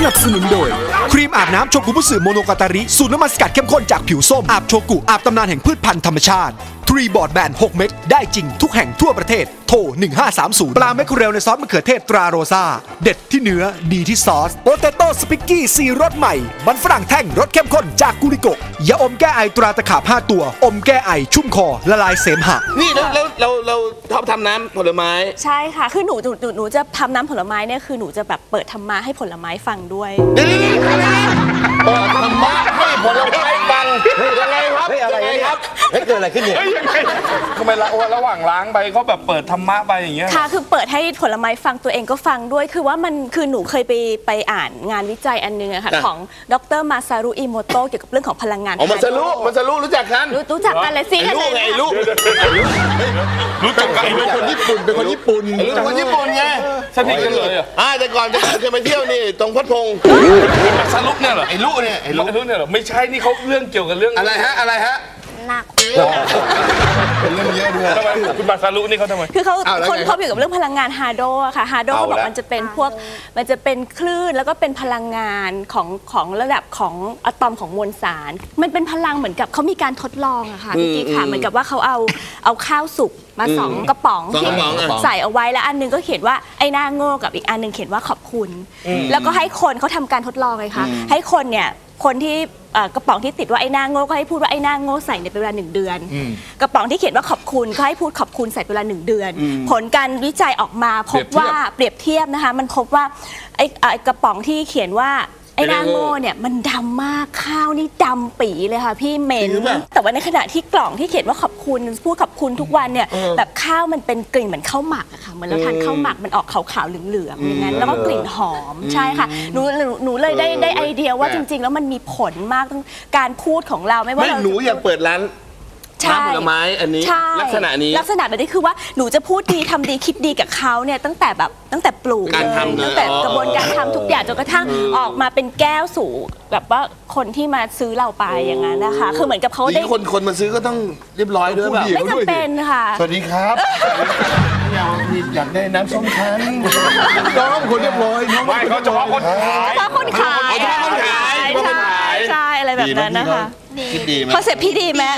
นับสนุนโดยครีมอาบน้ำโชกุบุสึโมโนกาตาริสูตรน้ำมันสกัดเข้มข้นจากผิวส้มอาบโชกุอาบตำนานแห่งพืชพันธุ์ธรรมชาติทรีบอร์ดแบน6 เม็ดได้จริงทุกแห่งทั่วประเทศโทร1530ปลาแมคเคอเรลในซอสมะเขือเทศตราโรซาเด็ดที่เนื้อดีที่ซอสโปเตโต้สปิกกี้4 รสใหม่มันฝรั่งแท่งรสเข้มข้นจากกุริโกะยาอมแก้ไอตราตะขาบ5 ตัวอมแก้ไอชุ่มคอละลายเสมหะนี่เราชอบทำน้ำผลไม้ใช่ค่ะคือหนูจะทำน้ำผลไม้เนี่ยคือหนูจะแบบเปิดธรรมะให้ผลไม้ฟังด้วยเปิดธรรมะให้ผลไม้ฟังยังไงครับอะไรครับเกิดอะไรขึ้นเนี่ยทำไมระหว่างล้างไปเขาแบบเปิดธรรมะไปอย่างเงี้ยค่ะคือเปิดให้ผลไม้ฟังตัวเองก็ฟังด้วยคือว่ามันคือหนูเคยไปอ่านงานวิจัยอันนึงอะค่ะของดร.มาซารุอิโมโตะเกี่ยวกับเรื่องของพลังงานมันซารุรู้จักกันรู้จักกันเลยสิไอ้ลูกรู้จักกันเป็นคนญี่ปุ่นเป็นคนญี่ปุ่นไงสนิทกันเลยแต่ก่อนจะไปเที่ยวนี่ตรงพัดพงมาซารุเนี่ยเหรอไอ้ลูกเนี่ยเหรอไม่ใช่นี่เขาเรื่องเกี่ยวกับเรื่องอะไรฮะหนักเป็นเรื่องเยอะด้วยทำไมคุณมาซารุนี่เขาทำไมคือเขาคนเกี่ยวกับเรื่องพลังงานฮาโดะค่ะฮาโดเขาบอกมันจะเป็นมันจะเป็นคลื่นแล้วก็เป็นพลังงานของระดับของอะตอมของมวลสารมันเป็นพลังเหมือนกับเขามีการทดลองอะค่ะพี่กิ๊กค่ะเหมือนกับว่าเขาเอาข้าวสุกมา2 กระป๋องที่ใส่เอาไว้แล้วอันนึงก็เขียนว่าไอ้หน้าโง่กับอีกอันนึงเขียนว่าขอบคุณแล้วก็ให้คนเขาทำการทดลองเลยค่ะให้คนเนี่ยคนที่กระป๋องที่ติดว่าไอ้หน้าโง่ก็ให้พูดว่าไอ้หน้าโง่ใส่ในเวลา1 เดือนกระป๋องที่เขียนว่าขอบคุณก็ให้พูดขอบคุณใส่เวลา1 เดือนผลการวิจัยออกมาพบว่าเปรียบเทียบนะคะมันพบว่าไอ้กระป๋องที่เขียนว่าไอ้หน้าโง่เนี่ยมันดำมากข้าวนี่ดำปีเลยค่ะพี่เหม็นแต่ว่าในขณะที่กล่องที่เขียนว่าขอบคุณพูดขอบคุณทุกวันเนี่ยแบบข้าวมันเป็นกลิ่นเหมือนข้าวหมักอะค่ะเหมือนเราทานข้าวหมักมันออกขาวๆเหลืองๆอย่างนั้นแล้วก็กลิ่นหอมใช่ค่ะหนูเลยได้ไอเดียว่าจริงๆแล้วมันมีผลมากการพูดของเราไม่ว่าหนูอยากเปิดร้านน้ำผลไม้อันนี้ลักษณะแบบนี้คือว่าหนูจะพูดดีทำดีคิดดีกับเขาเนี่ยตั้งแต่ปลูกการทำตั้งแต่กระบวนการทำทุกอย่างจนกระทั่งออกมาเป็นแก้วสู่แบบว่าคนที่มาซื้อเราไปอย่างนั้นนะคะคือเหมือนกับเขาได้คนมาซื้อก็ต้องเรียบร้อยด้วยแบบไม่จำเป็นค่ะสวัสดีครับอยากได้น้ำส้มคั้นน้องคนเรียบร้อยไม่เขาเฉพาะคนขายใช่อะไรแบบนั้นนะคะคิดดีไหมคอนเซ็ปต์พี่ดีไหม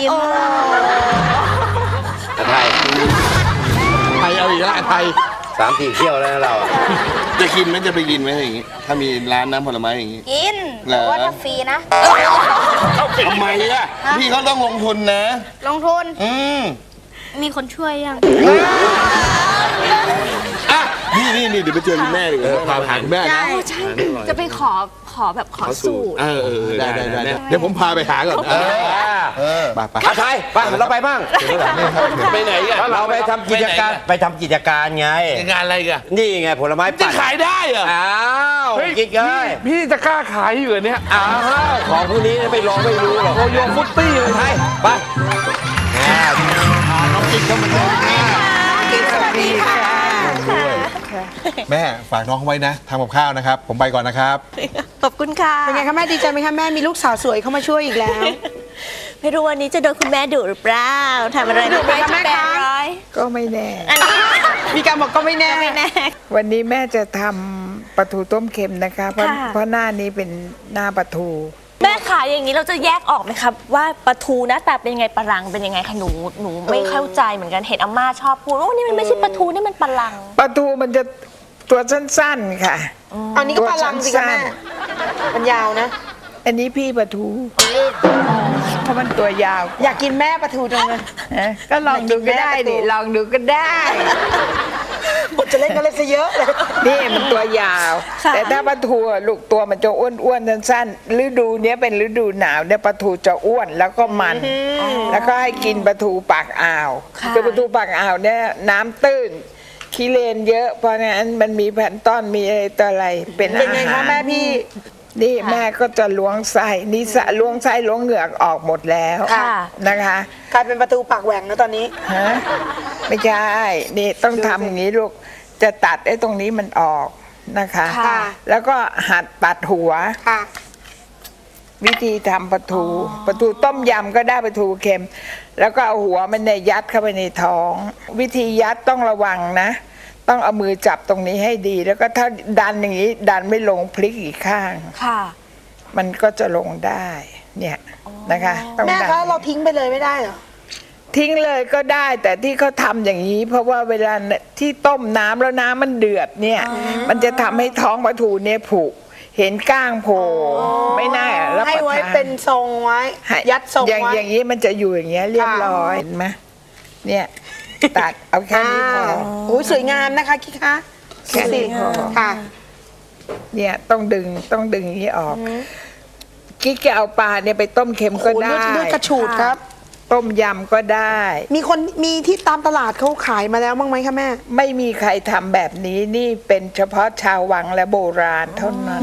ไทยเอาอีกแล้วไทย 3-4 เที่ยวแล้วเราจะกินไหมจะไปกินไหมอย่างงี้ถ้ามีร้านน้ำผลไม้อย่างงี้กินแต่ว่าถ้าฟรีนะทำไมอ่ะพี่เขาต้องลงทุนนะลงทุนมีคนช่วยยังนี่เดี๋ยวไปเจอคุณแม่ดีกว่าพาคุณแม่นะใช่จะไปขอสูตรได้เดี๋ยวผมพาไปหาก่อนไปไทยไปเราไปบ้างไปไหนกันเราไปทำกิจการไงงานอะไรกันนี่ไงผลไม้ปั่นจะขายได้เหรอกิ๊กเอ้ยพี่จะกล้าขายอยู่เนี่ยของพวกนี้ไม่ลองไม่รู้หรอกโอโยฟุตตี้เลยไทยไปน้องกิ๊กเข้ามาเลยสวัสดีค่ะแม่ฝากน้องไว้นะทำกับข้าวนะครับผมไปก่อนนะครับขอบคุณค่ะเป็นไงคะแม่ดีใจไหมคะแม่มีลูกสาวสวยเข้ามาช่วยอีกแล้วไม่รู้วันนี้จะโดนคุณแม่ดุหรือเปล่าทำอะไรดุไหมคะแม่คะก็ไม่แน่มีการบอกก็ไม่แน่วันนี้แม่จะทำปลาทูต้มเค็มนะคะเพราะหน้านี้เป็นหน้าปลาทูแม่ขายอย่างนี้เราจะแยกออกไหมครับว่าปลาทูหน้าตาเป็นยังไงปลาลังเป็นยังไงคะหนูไม่เข้าใจเหมือนกันเห็นอาม่าชอบพูดว่านี่มันไม่ใช่ปลาทูนี่มันปลาลังปลาทูมันจะตัวสั้นๆค่ะอันนี้ก็ปลาลังสิคะแม่มันยาวนะอันนี้พี่ปลาทูเพราะมันตัวยาวอยากกินแม่ปลาทูจังเลยก็ลองดูก็ได้ดิลองดูก็ได้บทจะเล่นก็เล่นซะเยอะเลยนี่มันตัวยาวแต่ถ้าปลาทูลูกตัวมันจะอ้วนๆสั้นๆฤดูนี้เป็นฤดูหนาวเนี่ยปลาทูจะอ้วนแล้วก็มันแล้วก็ให้กินปลาทูปากอ่าวคือปลาทูปากอ่าวเนี่ยน้ำตื้นขี้เลนเยอะเพราะงั้นมันมีแผ่นต้อนมีอะไรต่ออะไรเป็นอาหารแม่พี่นี่แม่ก็จะล้วงไส้นี่ล้วงไส้ล้วงเหงือกออกหมดแล้วนะคะกลายเป็นประตูปากแหว่งแล้วตอนนี้ฮะไม่ใช่นี่ต้องทำอย่างนี้ลูกจะตัดไอ้ตรงนี้มันออกนะคะแล้วก็หัดตัดหัววิธีทำปลาทูต้มยำก็ได้ปลาทูเค็มแล้วก็เอาหัวมันเนี่ยยัดเข้าไปในท้องวิธียัดต้องระวังนะต้องเอามือจับตรงนี้ให้ดี แล้วก็ถ้าดันอย่างนี้ดันไม่ลงพลิกอีกข้างค่ะมันก็จะลงได้เนี่ยนะคะต้องแม่ดันคะเราทิ้งไปเลยไม่ได้เหรอทิ้งเลยก็ได้แต่ที่เขาทำอย่างนี้ เพราะว่าเวลาที่ต้มน้ำแล้วน้ำมันเดือดเนี่ยมันจะทำให้ท้องปลาทูเนี่ยผุเห็นก้างโผล่ไม่น่ารับประทานให้ไว้เป็นทรงไว้ ยัดทรงไว้อย่างนี้มันจะอยู่อย่างเงี้ยเรียบร้อยเห็นไหมเนี่ยตัดเอาแค่นี้พอโอ้ยสวยงามนะคะกิ๊กคะแค่นี้พอค่ะเนี่ยต้องดึงอย่างนี้ออกกิ๊กจะเอาปลาเนี่ยไปต้มเค็มก็ได้เลือดกระฉูดครับต้มยำก็ได้มีที่ตามตลาดเขาขายมาแล้วบ้างไหมคะแม่ไม่มีใครทำแบบนี้นี่เป็นเฉพาะชาววังและโบราณเท่านั้น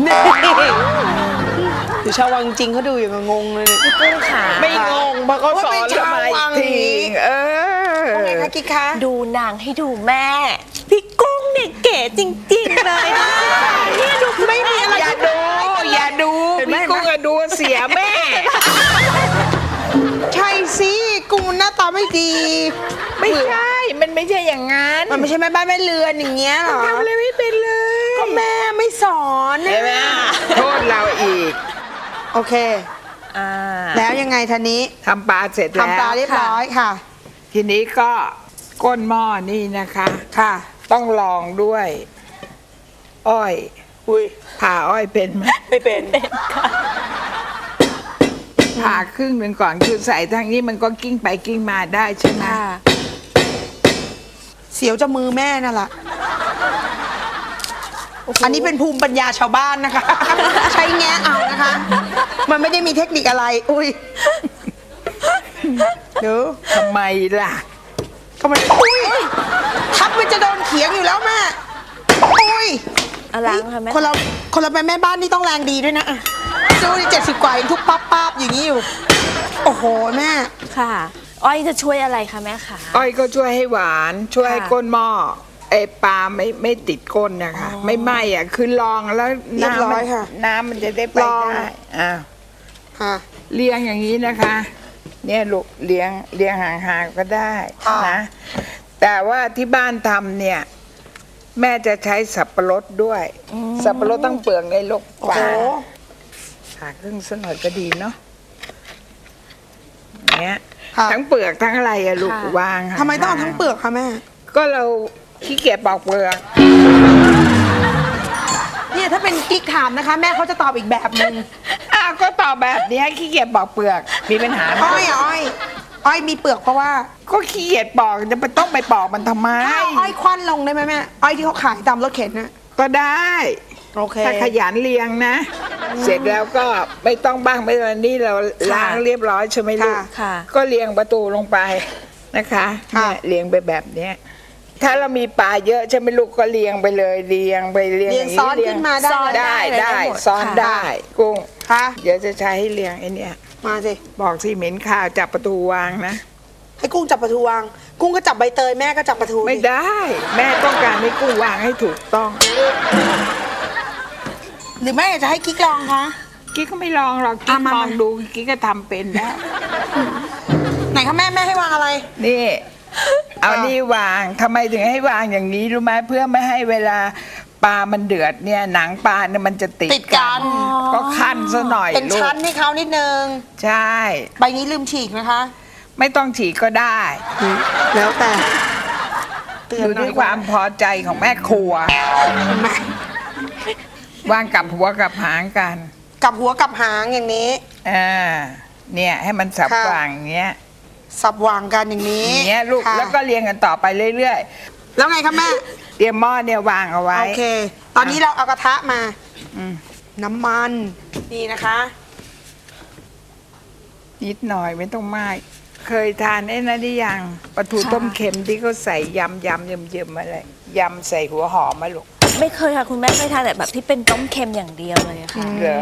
หรือชาววังจริงเขาดูอย่างงงเลยพี่กุ้งขาไม่งงเพราะเขาสอนเรามาอีกทีเออไงคะกิ๊กคะดูนางให้ดูแม่ พี่กุ้งเนี่ยเก๋จริงๆเลยนะเนี่ยดูไม่มีอะไรอย่าดูพี่กุ้งอะดูเสียแม่ใช่สิกุ้งหน้าตาไม่ดีไม่ใช่มันไม่ใช่อย่างนั้นมันไม่ใช่แม่บ้านแม่เรือนอย่างเงี้ยหรอทำอะไรไม่เป็นเลยก็แม่ไม่สอนใช่ไหมโทษเราอีกโอเค แล้วยังไงทีนี้ทำปลาเสร็จแล้วทำปลาเรียบร้อยค่ะทีนี้ก็ก้นหม้อนี่นะคะค่ะต้องลองด้วย อ้อยอุ้ยผ่าอ้อยเป็นไหมไม่เป็นผ่าครึ่งหนึ่งก่อนคือใส่ทางนี้มันก็กิ้งไปกิ้งมาได้ใช่ไหมเสียวจะมือแม่นั่นแหละอันนี้เป็นภูมิปัญญาชาวบ้านนะคะ ใช้แงะเอานะคะ มันไม่ได้มีเทคนิคอะไร อุ้ยเดี๋ยวทำไมล่ะก็มันอุ้ยทับมันจะโดนเขียงอยู่แล้วแม่อุ้ยอะไรคะแม่คนเราเป็นแม่บ้านนี่ต้องแรงดีด้วยนะดูดิ70 กว่ายังทุบปั๊บอย่างนี้อยู่ โอ้โหแม่ค่ะ อ้อยจะช่วยอะไรคะแม่คะอ้อยก็ช่วยให้หวานช่วยให้ค่ะก้นหม้อไอปลาไม่ติดก้นนะคะไม่ไหม้อ่ะคือลองแล้วเรียบร้อยค่ะน้ำมันจะได้ไปลองได้อ่าค่ะเลี้ยงอย่างนี้นะคะ เนี่ยลูกเลี้ยงห่างๆก็ได้นะ แต่ว่าที่บ้านทำเนี่ย แม่จะใช้สับปะรดด้วย สับปะรดต้องเปลือกในลูกโอ้ปลาโหผ่าครึ่งสักหน่อยก็ดีเนาะเนี้ยค่ะทั้งเปลือกทั้งอะไรอะลูกวางทำไมต้องเอาทั้งเปลือกคะแม่ก็เราขี้เกียจปอกเปลือกเนี่ยถ้าเป็นกิ๊กถามนะคะ แม่เขาจะตอบอีกแบบหนึ่งอ้าวก็ตอบแบบนี้ให้ขี้เกียจปอกเปลือกมีปัญหาไหมอ้อยมีเปลือกเพราะว่าก็ขี้เกียจปอกจะไปต้องไปปอกมันทำไมถ้าเอาอ้อยควันลงได้ไหมแม่อ้อยที่เขาขายตามรถเข็นนะก็ได้โอเคถ้าขยันเลี้ยงนะ เสร็จแล้วก็ไม่ต้องบ้างไม่ต้องนี่เราล้างเรียบร้อยใช่ไหมลูกค่ะก็เรียงประตูลงไปนะคะค่ะเนี่ยเรียงไปแบบเนี้ยถ้าเรามีปลาเยอะใช่ไหมลูกก็เรียงไปเลยเรียงไปเรียงเรียงซ้อนขึ้นมาได้ได้ซ้อนได้กุ้งค่ะเดี๋ยวจะใช้ให้เรียงไอ้เนี่ยมาสิบอกสิเหม็นข้าวจับประตูวางนะให้กุ้งจับปลาทูวาง กุ้งก็จับใบเตยแม่ก็จับปลาทูไม่ได้ แม่ต้องการให้กุ้งวางให้ถูกต้องหรือแม่อยากจะให้กิ๊กลองคะกิ๊กก็ไม่ลองหรอกกิ๊กมามองดูกิ๊กก็ทำเป็นแล้วไหนคะแม่ให้วางอะไรนี่ เอานี่วางทำไมถึงให้วางอย่างนี้รู้ไหมเพื่อไม่ให้เวลาปลามันเดือดเนี่ยหนังปลาเนี่ยมันจะติดติดกันก็ขั้นซะหน่อยเป็นลูกชั้นให้เขานิดนึงใช่ใบนี้ลืมฉีกนะคะไม่ต้องฉีกก็ได้แล้วแต่เตือนอยู่หน่ที่อยความพอใจของแม่ครัว วางกับหัวกับหางกันกับหัวกับหางอย่างนี้เนี่ยให้มันสับค่ะวางอย่างเงี้ยสับวางกันอย่างนี้อย่างเงี้ยลูกค่ะแล้วก็เรียงกันต่อไปเรื่อยแล้วไงคะแม่ๆเตรียมหม้อเนี่ยวางเอาไว้โอเค ตอนนี้เราเอากระทะมาอืมน้ำมัน นี่นะคะนิดหน่อยไม่ต้องมาก เคยทานไอ้นั่นหรือยังปลาทูต้มเค็มที่เขาใส่ยำเยิ่มๆอะไรยำใส่หัวหอมมาลูกไม่เคยค่ะคุณแม่เคยทานแต่แบบที่เป็นต้มเค็มอย่างเดียวเลยค่ะเหรอ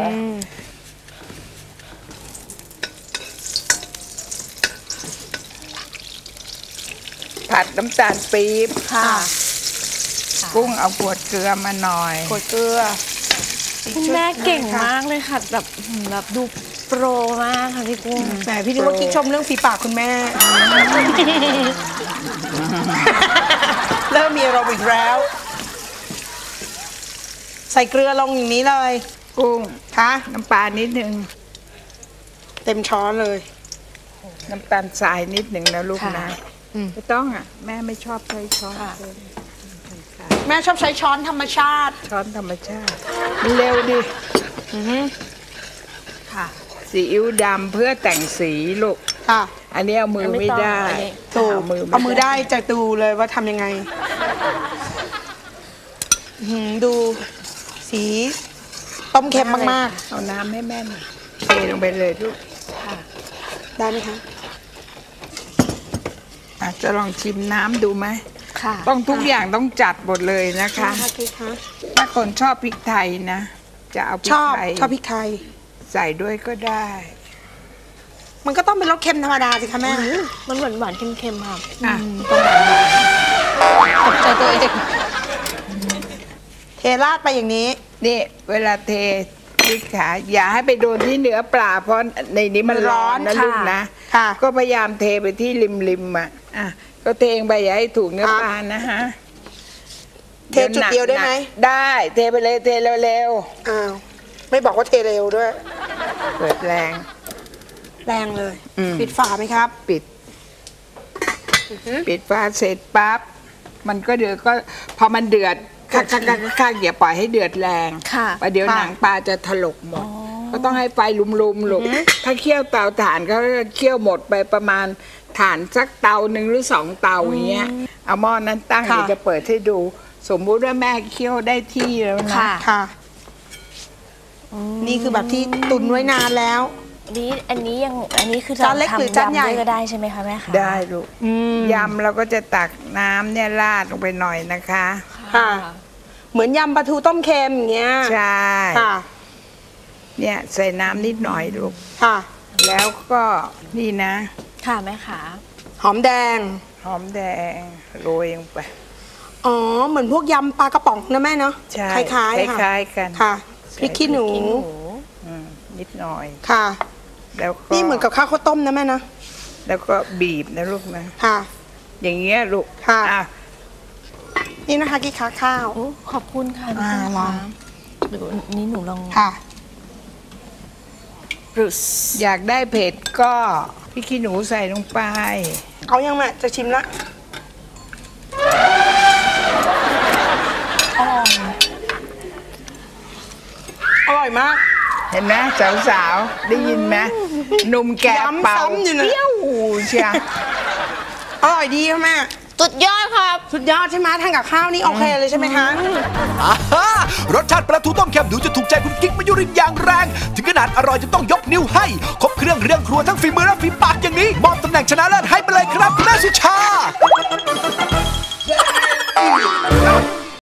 ผัดน้ำตาลปี๊บค่ะกุ้งเอาขวดเกลือมาหน่อยกดเกลือคุณแม่เก่งมากเลยค่ะแบบดูโปรมากค่ะพี่กุ้งแหมพี่นึกว่ากิ๊กชมเรื่องฝีปากคุณแม่ เริ่มมีอารมณ์มอีกแล้ว ใส่เกลือลงอย่างนี้เลยกุ้งค่ะน้ำปลานิดนึงเต็มช้อนเลยน้ำตาลทรายนิดหนึ่งนะลูกนะไม่ต้องอ่ะแม่ไม่ชอบใช้ช้อนเลยแม่ชอบใช้ช้อนธรรมชาติช้อนธรรมชาติมันเร็วดิค่ะซีอิ๊วดำเพื่อแต่งสีลูกค่ะอันนี้เอามือไม่ได้ถูกเอามือได้จะดูเลยว่าทำยังไงดูสีต้มเค็มมากเอาน้ำให้แม่หน่อยเทลงไปเลยลูกๆ ได้ไหมคะจะลองชิมน้ำดูไหมค่ะต้องทุกอย่างต้องจัดหมดเลยนะคะพี่คะถ้าคนชอบพริกไทยนะ จะเอาพริชกอบไทยชอบพริกไทยใส่ด้วยก็ได้มันก็ต้องเป็นรสเค็มธรรมดาสิคะแม่มันหวานหวานๆเค็มๆค่ะอ่ะตกใจตัวเองเทราดไปอย่างนี้นี่เวลาเทพริกขาอย่าให้ไปโดนที่เนื้อปลาเพราะในนี้มันร้อนนะค่ะลูกนะค่ะก็พยายามเทไปที่ริมอ่ะก็เทงไปอย่าให้ถูกเนื้อปลานะฮะเทจุดเดียวได้ไหมได้เทไปเลยเทเร็วอ้าวไม่บอกว่าเทเร็วด้วยๆเปิดแรงแรงเลยอืมปิดฝาไหมครับปิดฝาเสร็จปั๊บมันก็เดือดก็พอมันเดือดข้างอย่าปล่อยให้เดือดแรงค่ะประเดี๋ยวหนังปลาจะถลกหมดก็ต้องให้ไฟลุมๆลูกถ้าเคี่ยวเตาถ่านเขาจะเคี่ยวหมดไปประมาณถ่านสักเตาหนึ่งหรือ2 เตาอย่างเงี้ยเอาหม้อนั้นตั้งค่ะเดี๋ยวจะเปิดให้ดู สมมุติว่าแม่เคี่ยวได้ที่แล้วนะค่ะค่ะ นี่คือแบบที่ตุนไว้นานแล้วอันนี้คือจานเล็กหรือจานใหญ่ทำยำด้วยก็ได้ใช่ไหมคะแม่คะได้ลูกยำเราก็จะตักน้ำเนี่ยราดลงไปหน่อยนะคะค่ะ เหมือนยำปลาทูต้มเค็มอย่างเงี้ยใช่ค่ะเนี่ยใส่น้ำนิดหน่อยลูกค่ะแล้วก็นี่นะค่ะแม่คะหอมแดงหอมแดงโรยลงไปอ๋อ เหมือนพวกยำปลากระป๋องนะแม่เนาะใช่คล้ายๆค่ะคล้ายๆกันค่ะ พริกขี้หนูนิดหน่อยค่ะแล้วก็นี่เหมือนกับข้าวต้มนะแม่นะแล้วก็บีบนะลูกนะค่ะอย่างเงี้ยลูกค่ะอ่ะนี่นะคะกี่ขาข้าวโอ้ขอบคุณค่ะลองเดี๋ยวนี้หนูลองค่ะบรุสอยากได้เผ็ดก็พริกขี้หนูใส่ลงไปเอายังแม่จะชิมละอร่อยมากเห็นไหมสาวๆได้ยินไหมหนุ่มแก่เป่าย้ำซ้ำอยู่นะเปรี้ยวเชียอร่อยดีค่ะแม่สุดยอดครับสุดยอดใช่ไหมทานกับข้าวนี่โอเคเลยใช่ไหมคะอ่าฮะรสชาติปลาทูต้มเค็มดูจะถูกใจคุณกิ๊กมายุรินอย่างแรง ถึงขนาดอร่อยจนต้องยกนิ้วให้ ครบเครื่องเรื่องครัวทั้งฝีมือและฝีปากอย่างนี้ มอบตำแหน่งชนะเลิศให้ไปเลยครับแม่